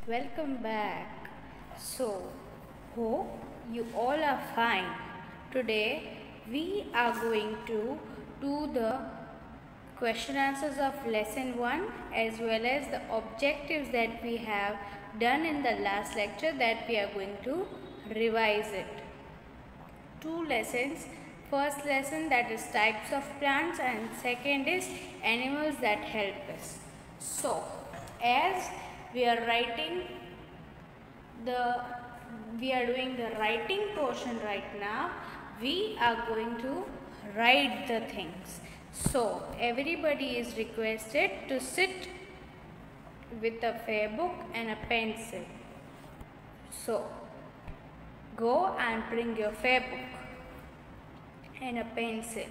welcome back. So, hope you all are fine. Today we are going to do the question answers of lesson 1 as well as the objectives that we have done in the last lecture that we are going to revise it. 2 lessons. First lesson, that is types of plants, and second is animals that help us. So, as we are doing the writing portion right now, we are going to write the things. So, everybody is requested to sit with a fair book and a pencil. So, go and bring your fair book and a pencil.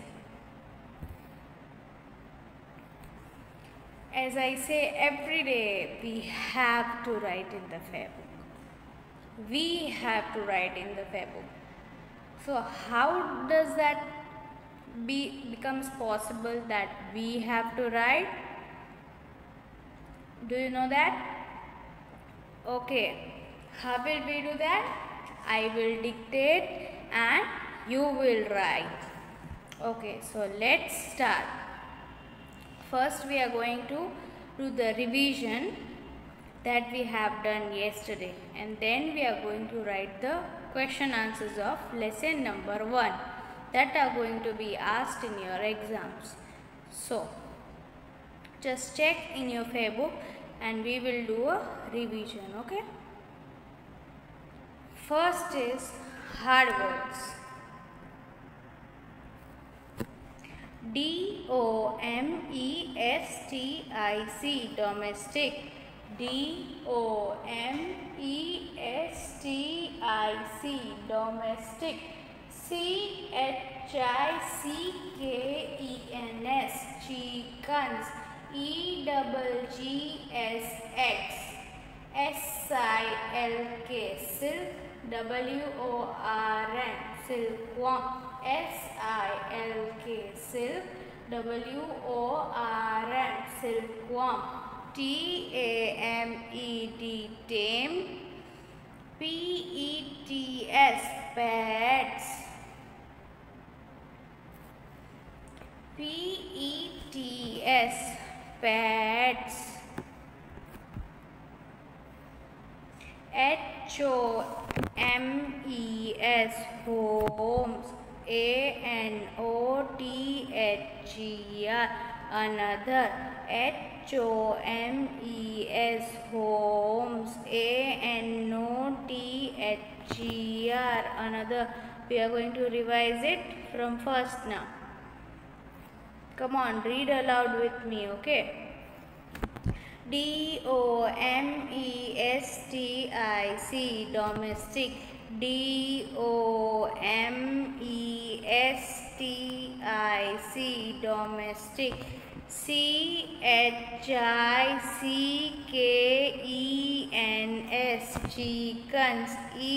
As I say every day, we have to write in the fair book. We have to write in the fair book. So how does that becomes possible that we have to write? Do you know that? Okay. How will we do that? I will dictate and you will write. Okay, so let's start. First we are going to do the revision that we have done yesterday, and then we are going to write the question answers of lesson number 1 that are going to be asked in your exams. So just check in your fair book and we will do a revision. Okay. First is hard words. domestic, domestic. domestic, domestic. chickens, chickens. eggs. silk, silk. worm, silkworm. silk, worm, silkworm. tame, pets, pets. pets. homes, homes. another, another. homes, another. We are going to revise it from first now. Come on, read aloud with me, okay? domestic, domestic. domestic. chickens.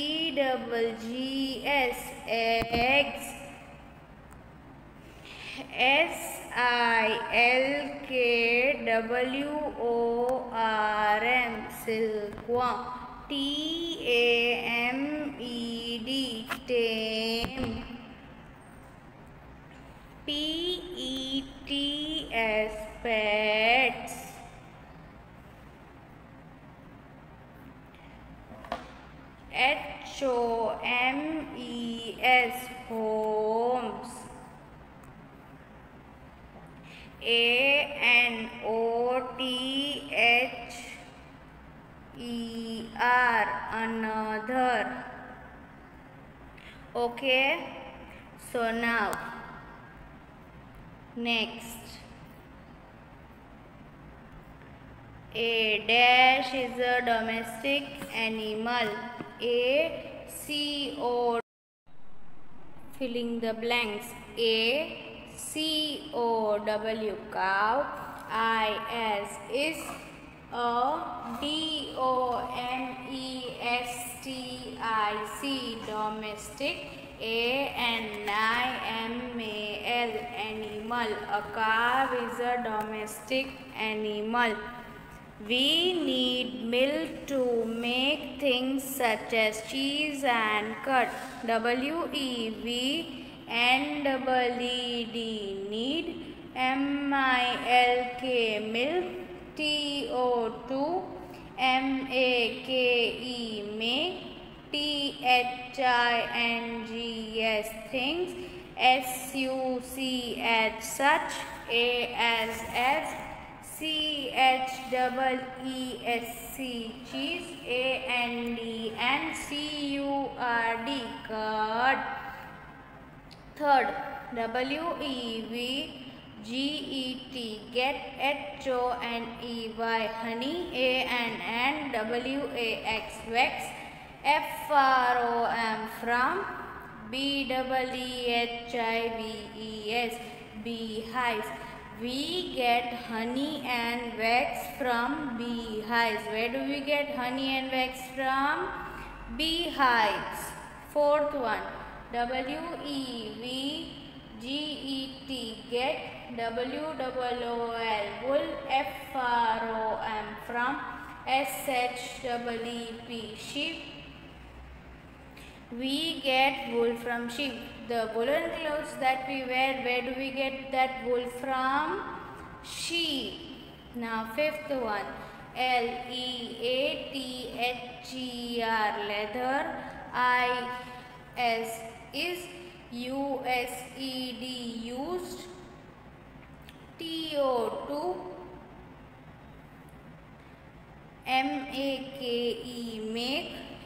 eggs. silkworm, silkworm. tame. pets. homes. another. Okay, so now next, a dash is a domestic animal. filling the blanks. cow, cow. is a domestic, domestic. animal. A calf is a domestic animal. We need milk to things such as cheese and curd. WEVNEED, need. MILK, milk. TO2, MAKE, make. THINGS, things. SUCH, such. as. CHEESC, cheese. AND and CURD, curd. Third, WEVGET, get. HONEY, honey. ANN, WAX, wax. FROM, from. BEEHIVES, beehives. We get honey and wax from beehives. Where do we get honey and wax from? Beehives. Fourth one, WEVGET, get. WOOL, wool. FROM, from. SHEEP, sheep. We get wool from sheep. The woolen clothes that we wear, where do we get that wool from? Sheep. Now fifth one, LEATHER, leather. IS, USED, used. TO2, MAKE, make.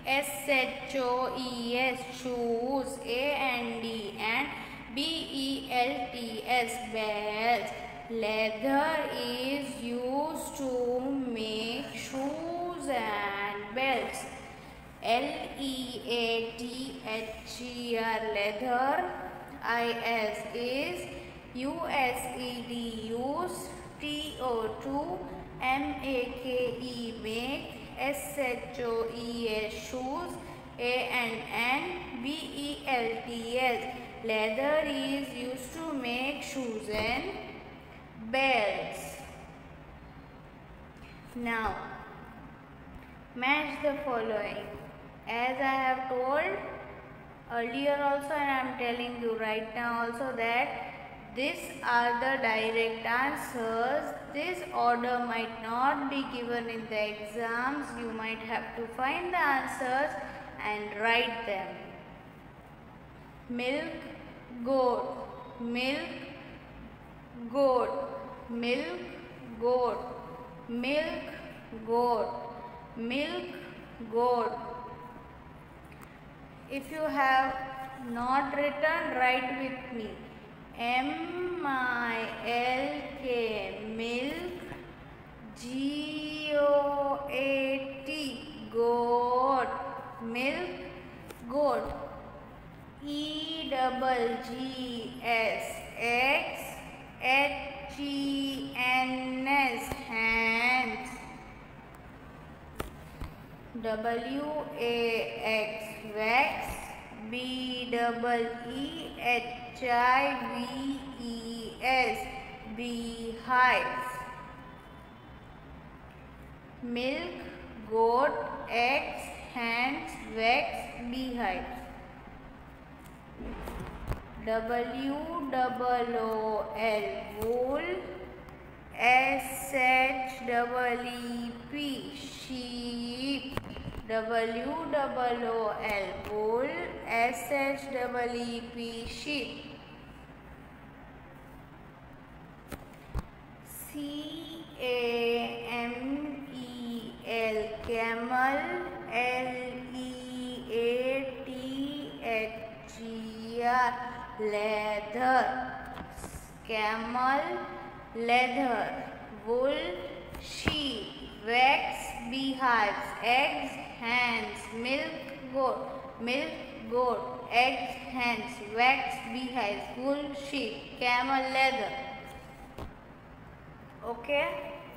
SHOES, shoes. AND and BELTS, belts. Leather is used to make shoes and belts. LEATHER, leather. IS is USED, used. TO2, MAKE, make. SHOES, shoes. ANN BELTS, leather is used to make shoes and belts. Now match the following. As I have told earlier also, and I am telling you right now also, that these are the direct answers. This order might not be given in the exams. You might have to find the answers and write them. Milk, goat. Milk, goat. Milk, goat. Milk, goat. Milk, goat. If you have not written, write with me. MILK, milk. GOAT, goat. Milk, goat. EGGS, eggs. HENS, hands. WAX, wax. BEEHIVES, beehives. Milk, goat, eggs, hands, wax, beehives. WOOL, wool. SHEEP, sheep. WOOL, wool. SHEEP, sheep. CAMEL, camel. LEATHER, leather. Camel, leather. Wool, sheep. Wax, beehives. Eggs, hands. Milk, goat. Milk, goat. Eggs, hands. Wax, beehives. Wool, sheep. Camel, leather. Okay.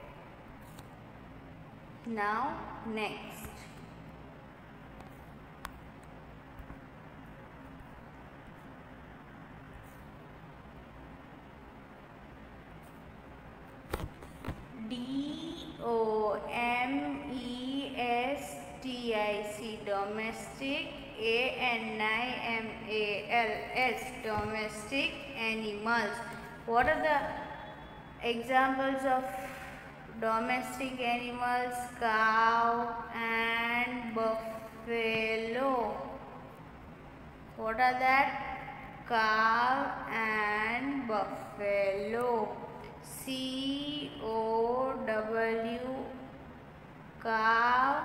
Now next. DOMESTRY, domestic, animals, domestic animals. What are the examples of domestic animals? Cow and buffalo. What are that? Cow and buffalo. C-O-W, cow.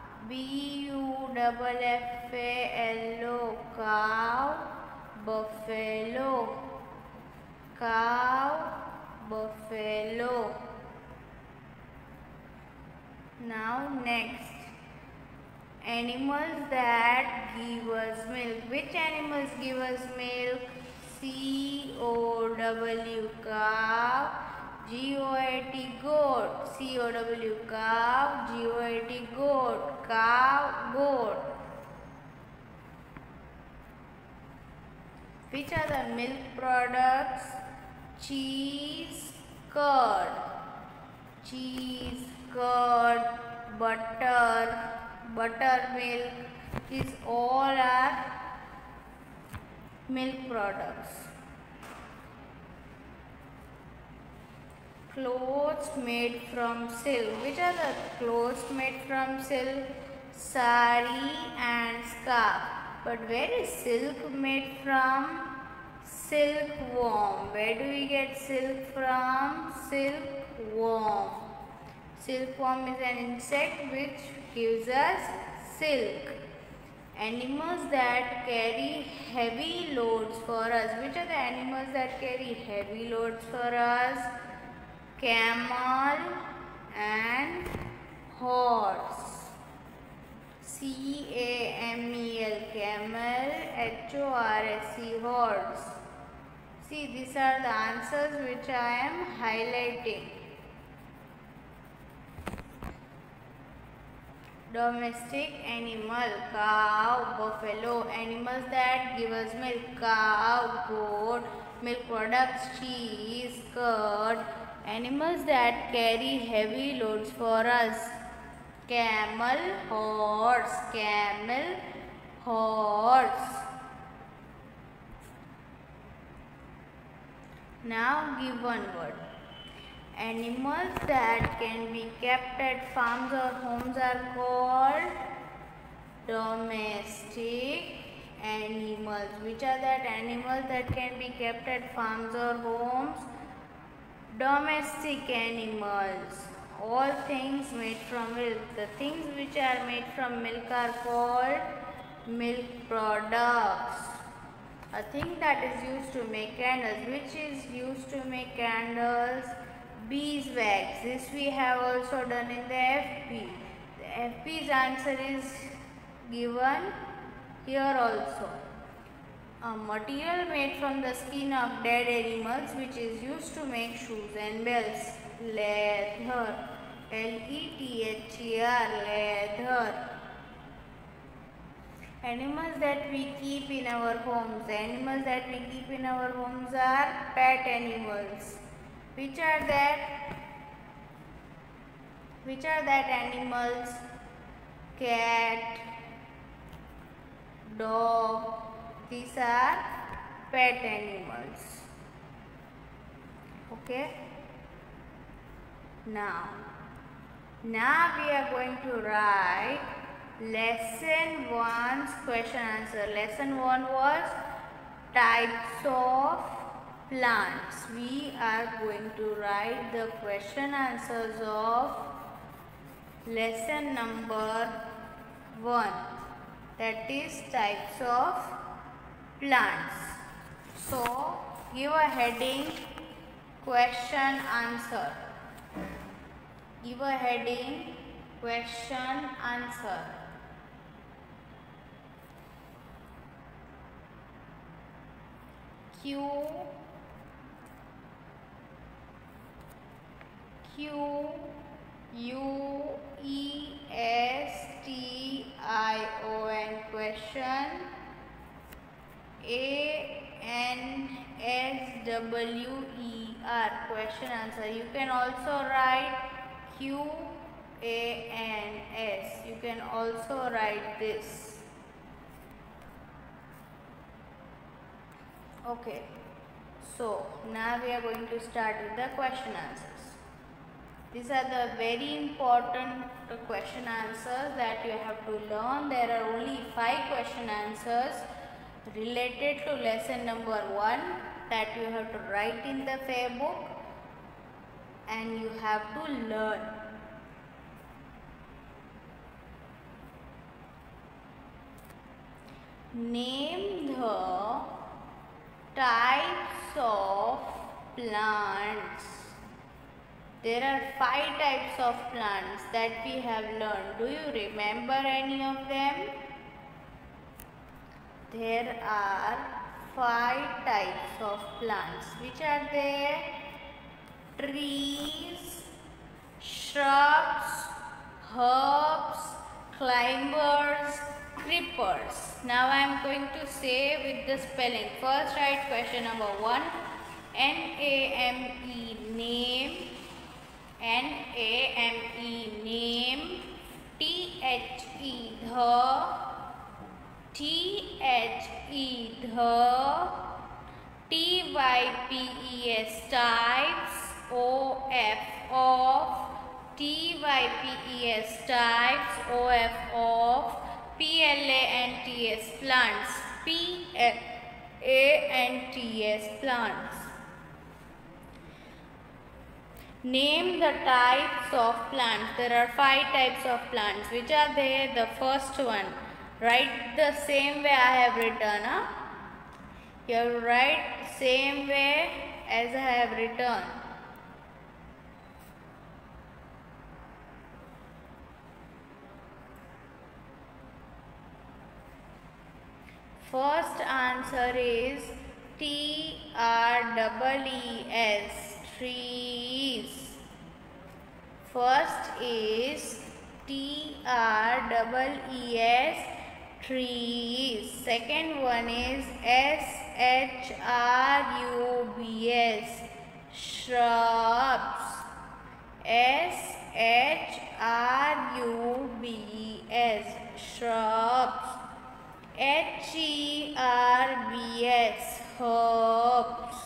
B-U-F-F-A-L-O, cow, buffalo. Cow, buffalo. Now next, animals that give us milk. Which animals give us milk? C-O-W, cow. G-O-A-T, goat. C-O-W, cow. G-O-A-T, goat. Cow, goat. Which are the milk products? Cheese, curd. Cheese, curd, butter, buttermilk. These all are milk products. Clothes made from silk. Which are the clothes made from silk? Sari and scarf. But where is silk made from? Silkworm. Where do we get silk from? Silkworm. Silkworm is an insect which gives us silk. Animals that carry heavy loads for us. Which are the animals that carry heavy loads for us? Camel and horse. C-A-M-E-L, camel. H-O-R-S-E, horse. See, these are the answers which I am highlighting. Domestic animal, cow, buffalo. Animals that give us milk, cow, goat. Milk products, cheese, curd. Animals that carry heavy loads for us. Camel, horse. Camel, horse. Now give one word. Animals that can be kept at farms or homes are called domestic animals. Which are that animals that can be kept at farms or homes? Domestic animals. All things made from milk. The things which are made from milk are called milk products. A thing that is used to make candles. Which is used to make candles? Beeswax. This we have also done in the FP. The FP's answer is given here also. A material made from the skin of dead animals which is used to make shoes and belts. Leather. L-E-T-H-E-R, leather. Animals that we keep in our homes. The animals that we keep in our homes are pet animals. Which are that? Which are that animals? Cat, dog. These are pet animals. Okay. Now we are going to write lesson 1's question answer. Lesson 1 was types of plants. We are going to write the question answers of lesson number 1, that is types of plants. So give a heading question answer. Give a heading question answer. Question, question. ANSWER, question answer. You can also write QANS. You can also write this. Okay, so now we are going to start with the question answers. These are the very important question answers that you have to learn. There are only 5 question answers related to lesson number 1 that you have to write in the fair book and you have to learn. Name the types of plants. There are 5 types of plants that we have learned. Do you remember any of them? There are 5 types of plants. Which are there? Trees, shrubs, herbs, climbers, creepers. Now I am going to say with the spelling. First write question number 1. N-A-M-E, name. N-A-M-E, name. T-H-E, the. T-H-E, the. T-Y-P-E-S, types. O-F, of. T-Y-P-E-S, types. O-F, of. P-L-A-N-T-S, plants. P-L-A-N-T-S, plants. Name the types of plants. There are 5 types of plants. Which are they? The first one. Write the same way I have written. You have to write same way as I have written. First answer is T-R-E-E-S, trees. First is T-R-E-E-S, trees. Second one is S-H-R-U-B-S, shrubs. S-H-R-U-B-S, shrubs. H-E-R-B-S, herbs.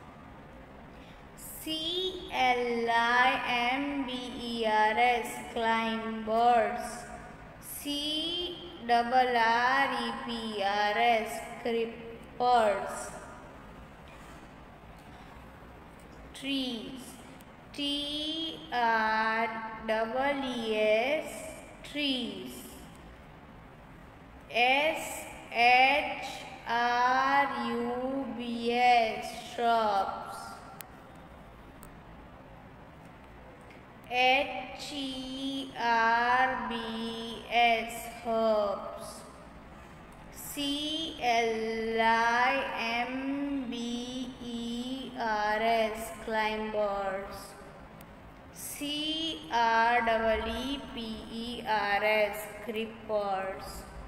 C-L-I-M-B-E-R-S, climbers. C-R-R-E-P-R-S, creepers. Trees. T-R-E-E-S, trees. S-H-R-U-B-S, shrubs. H-E-R-B-S, herbs. C-L-I-M-B-E-R-S, climbers. C-R-E-E-P-E-R-S, creepers.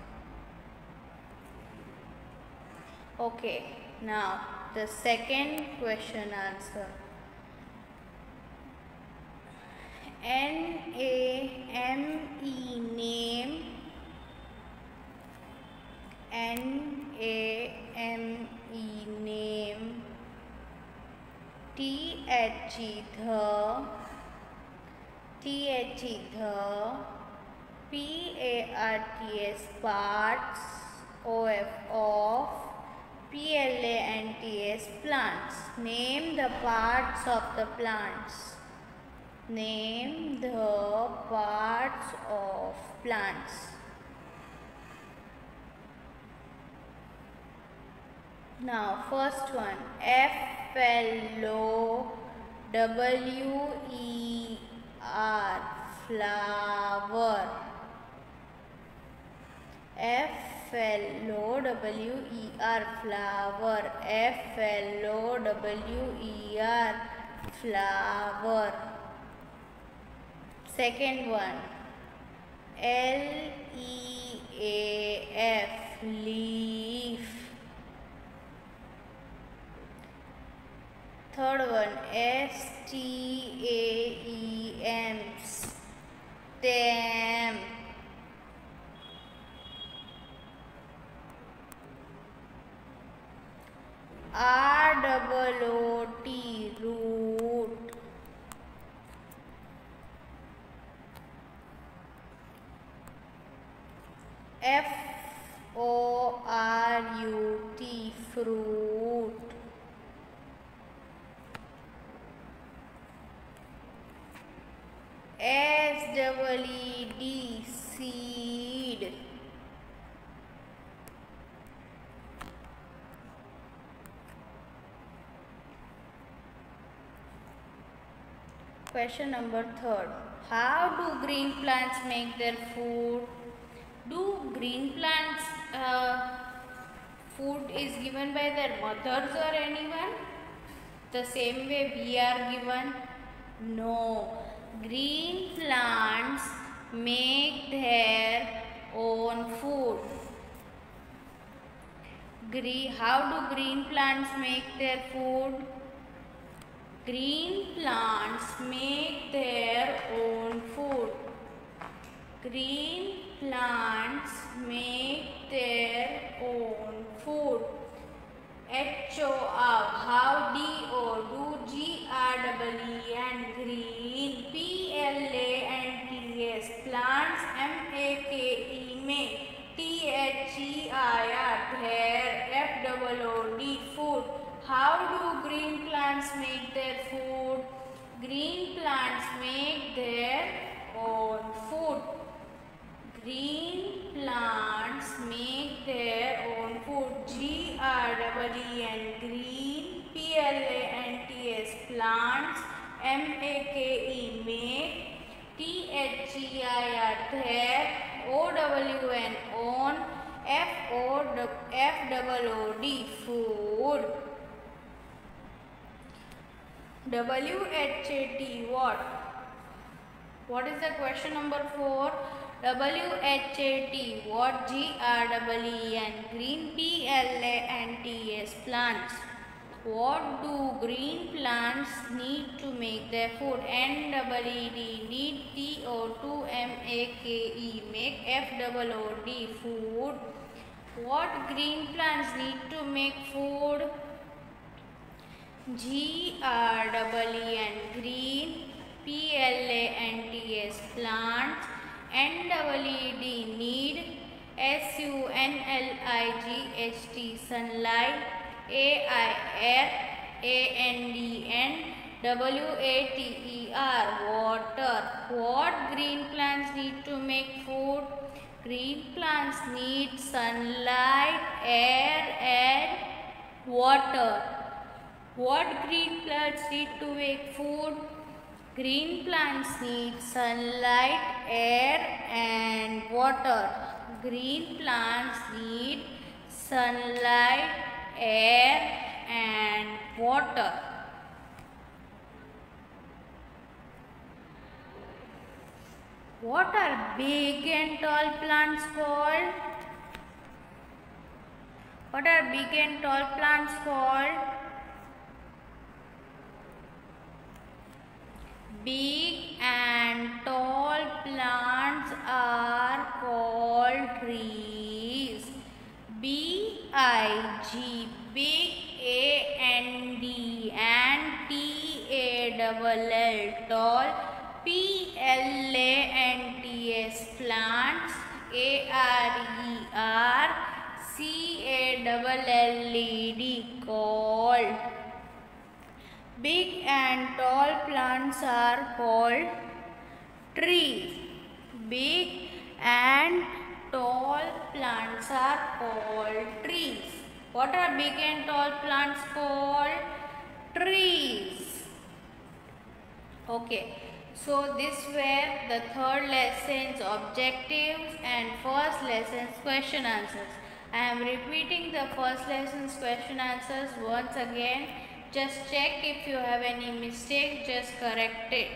Okay, now the second question answer. N-A-M-E, name. N-A-M-E, name. T-H-E, the. T-H-E, the. P-A-R-T-S, parts. O-F, of. P-L-A-N-T-S, plants. Name the parts of the plants. Name the parts of plants. Now, first one. F-L-O-W-E-R, flower. F-L-O-W-E-R, flower. F-L-O-W-E-R, flower. Second one. L-E-A-F, leaf. Third one. S-T-A-E-M, stem. R-O-O-T, root. F-O-R-U-T, fruit. S-E-E-D, seed. Question number 3. How do green plants make their food? Do green plants food is given by their mothers or anyone? The same way we are given? No. Green plants make their own food. How do green plants make their food? Green plants make their own food. Green plants make their own food. H-O-R, how, D-O, do, G-R-E-E-N, green, P-L-A-N-T-S, plants, M-A-K-E, make, T-H-E-I-R, there, F-O-O-D, food. How do green plants make their food? Green plants make their own food. Green plants make their own food. G-R-E-E-N, green, P-L-A-N-T-S, plants, M-A-K-E, make, T-H-E-I-R, there, O-W-N, own, F-O-O-D, food. W-H-A-T, what? What is the question number 4? W-H-A-T, what? G-R-E-E-N, green, P-L-A-N-T-S, plants. What do green plants need to make their food? N-E-E-D, need, T-O-2-M-A-K-E, make, F-O-O-D, food. What green plants need to make food? G-R-E-E-N, green, P-L-A-N-T-S, plants, N-E-E-D, need, S-U-N-L-I-G-H-T, sunlight, A-I-R-A-N-D-N, W-A-T-E-R, water. What green plants need to make food? Green plants need sunlight, air and water. What green plants need to make food? Green plants need sunlight, air and water. Green plants need sunlight, air and water. What are big and tall plants called? What are big and tall plants called? Big and tall plants are called trees. B-I-G, big, A-N-D and T-A-L-L, tall, P-L-A-N-T-S, plants, A-R-E-R, C-A-L-L-E-D, called. Big and tall plants are called trees. Big and tall plants are called trees. What are big and tall plants called? Trees. Okay. So this were the third lesson's objectives and first lesson's question answers. I am repeating the first lesson's question answers once again. Just check if you have any mistake, just correct it.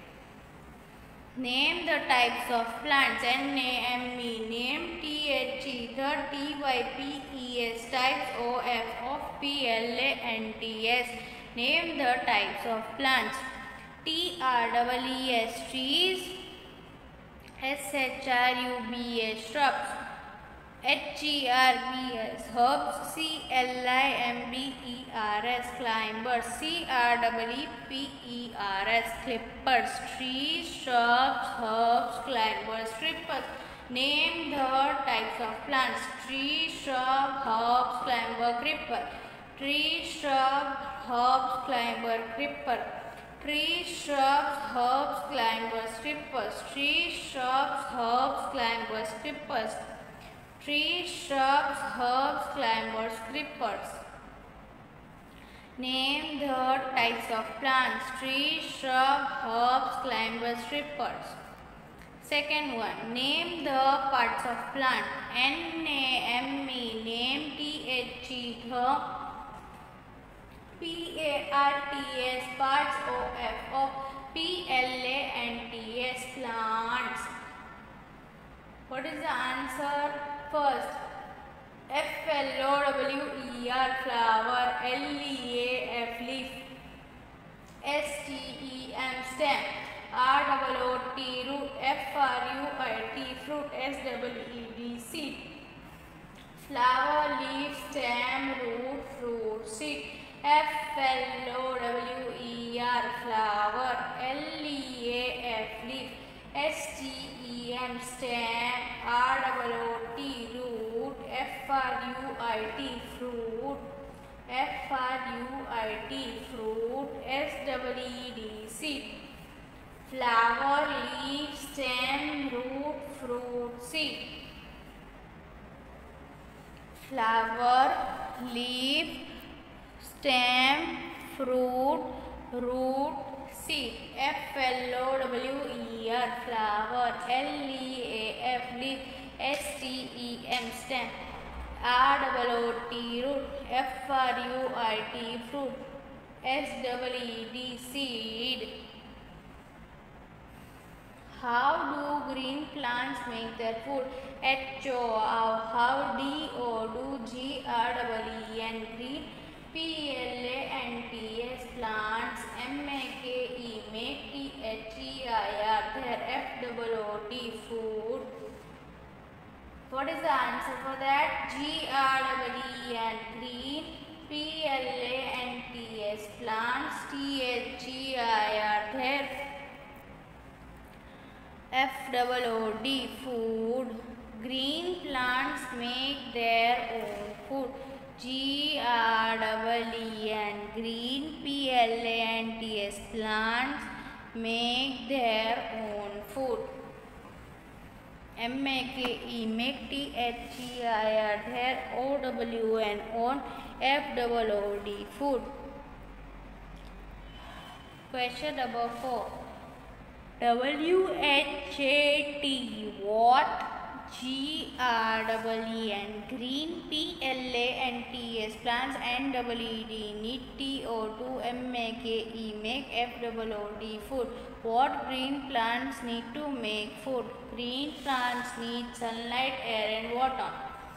Name the types of plants. N-A-M-E, name, T-H-E, third, T-Y-P-E-S, types, O-F, of, P-L-A-N-T-S. Name the types of plants. T-R-E-E-S, trees, S-H-R-U-B-S, shrubs. HERBS, herbs. CLIMBERS, climbers. CREEPERS, clippers. Trees, shrubs, herbs, climbers, creepers. Name the types of plants. Tree, shrub, herbs, climber, creeper. Tree, shrub, herbs, climber, creeper. Trees, shrubs, herbs, climbers, creepers. Trees, shrubs, herbs, climbers, creepers. Trees, shrubs, herbs, climbers, creepers. Name the types of plants. Trees, shrub, herbs, climbers, creepers. Second one. Name the parts of plant. NAME, name. THE, PARTS, parts. OFO, PLANTS, plants. What is the answer? First, FLOWER, flower. LEAF, leaf. STEM, stem. ROOT, root. FRUIT, fruit. SEED, seed. Flower, leaf, stem, root, fruit, seed. FLOWER, flower. LEAF, leaf. STEM, stem. ROOT, root. FRUIT, fruit. SEED, seed. Flower, leaf, stem, root, fruit, seed. Flower, leaf, stem, fruit, root, seed. FLOWER, flower. LEAF, leaf. STEM, stem. ROOT, root. FRUIT, fruit. SEED, seed. How do green plants make their food? HO, how. DO, do. GREEN, green. PLANTS, plants. MAKE, make. THEIR, their. FOOT, food. What is the answer for that? GREEN, green. PLANTS, plants. THEIR, their. FOOD, food. Green plants make their own food. GREEN, green. PLANTS, plants make their own food. MAKE, make. THEIR, their. OWN, own. FOOD, food. Question number 4. WHAT, what? GREEN, green. PLANTS, plants. NEED, need. TO2, MAKE, make. FOOD, food. What green plants need to make food? Green plants need sunlight, air and water.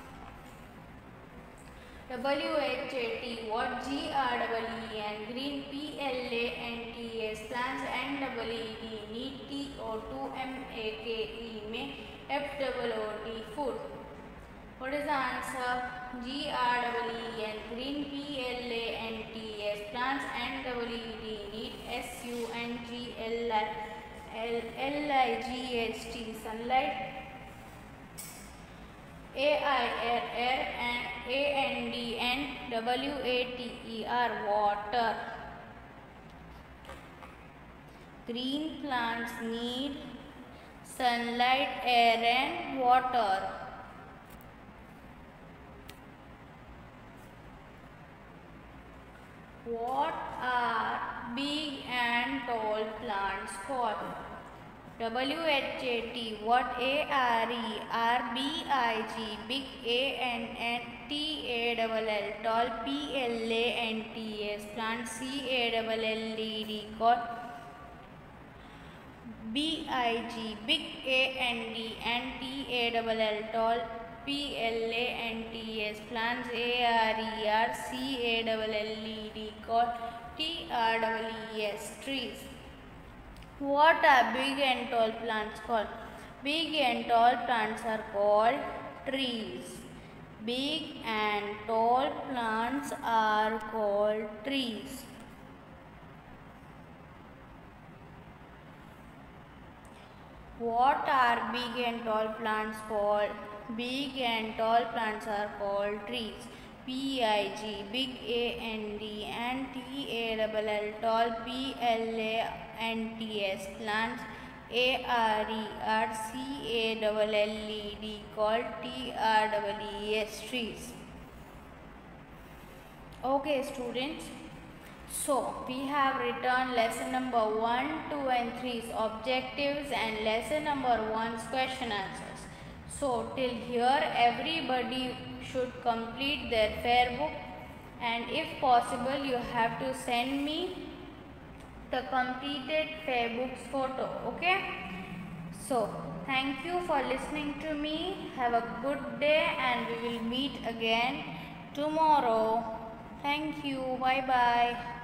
WHAT, what? GREEN, green. PLANTS, plants. NEED, need. TO2, MAKE, make. FOOD, food. What is the answer? GREEN, green. PLANTS, plants. NEED, need. SUNGLIGHT, sunlight. AIR, air and AND WATER, water. Green plants need sunlight, air and water. What are big and tall plants called? WHAT, what? ARERBIG, big. ANNTALL, tall. PLANTS, plant. CALLED, called. BIG, big. ANDNTALL, tall. PLANTS, plants. ARERCALLED, called. TREES, trees. What are big and tall plants called? Big and tall plants are called trees. Big and tall plants are called trees. What are big and tall plants called? Big and tall plants are called trees. P-I-G, big A-N-D, and T-A-L-L, tall P-L-A-N-T-S, plants A-R-E-R-C-A-L-L-E-D, called T-R-E-E-S, trees. Okay, students. So, we have written lesson number 1, 2 and 3's objectives and lesson number 1's question answers. So, till here everybody should complete their fair book, and if possible you have to send me the completed fair book's photo. Okay? So, thank you for listening to me. Have a good day and we will meet again tomorrow. Thank you. Bye bye.